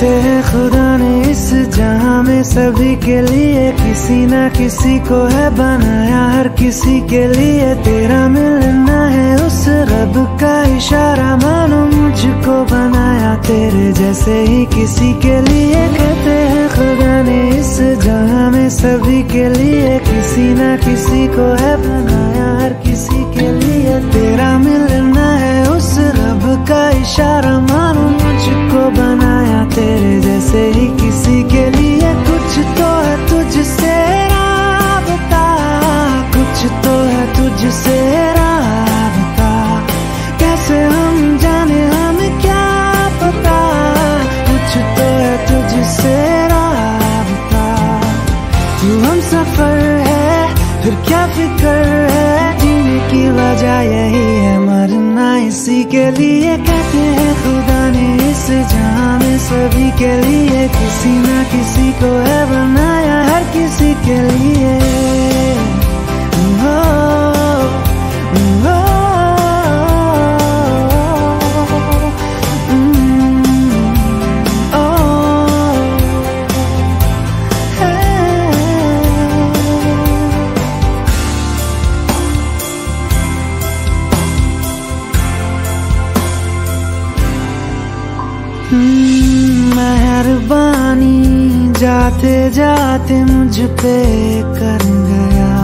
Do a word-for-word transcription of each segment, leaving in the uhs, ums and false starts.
कहते हैं खुदा ने इस जहां में सभी के लिए किसी ना किसी को है बनाया, हर किसी के लिए तेरा मिलना है उस रब का इशारा, मानो मुझको बनाया तेरे जैसे ही किसी के लिए। कहते हैं खुदा ने इस जहां में सभी के लिए किसी ना किसी को है बनाया, हर किसी के लिए तेरा मिलना है उस रब का इशारा, मानो मुझको बनाया तेरे जैसे ही किसी के लिए। कुछ तो है तुझसे राबता, कुछ तो है तुझसे राबता, कैसे हम जाने हमें क्या पता, कुछ तो है तुझसे राबता। तू हम सफर है फिर क्या फिक्र है, जीने की वजह यही है मरना इसी के लिए। कहते हैं खुदा ने इस जहां में सभी के लिए किसी ना किसी को है बनाया, हर किसी के लिए। ओ, ओ, मेहरबानी जाते जाते मुझ पे कर गया,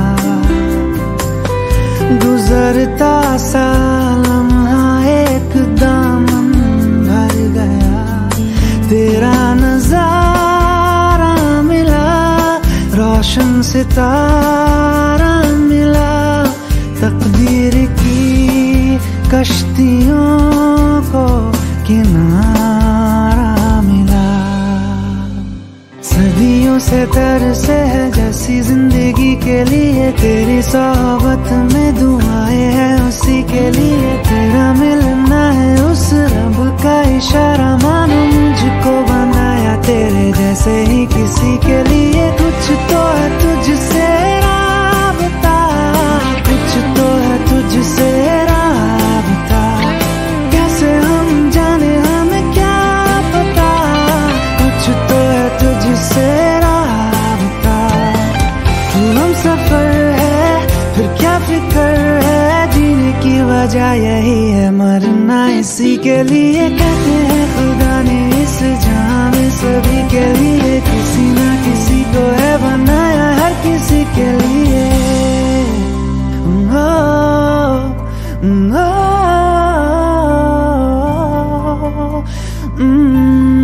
गुजरता सा लम्हा एक दामन भर गया, तेरा नजारा मिला, रोशन सितारा मिला, तकदीर की कश्तियों को किनारा मिला। सदियों से तरसे है जैसी जिंदगी के लिए, तेरी सोहबत में दुआएं हैं उसी के लिए, तेरा मिलना है उस रब का इशारा, मानो मुझको बनाया तेरे जैसे ही किसी के लिए। कुछ तो है तुझसे राबता, कुछ तो है तुझसे राबता, कैसे हम जाने हमें क्या पता, कुछ तो है तुझसे राबता। तू हम सफर है फिर क्या फिक्र है, जीने की वजह यही है मरना इसी के लिए। कहते हैं खुदा ने इस जहां में सभी के लिए किसी ना किसी को है बनाया, हर किसी के लिए। ओ, ओ, ओ, ओ, ओ,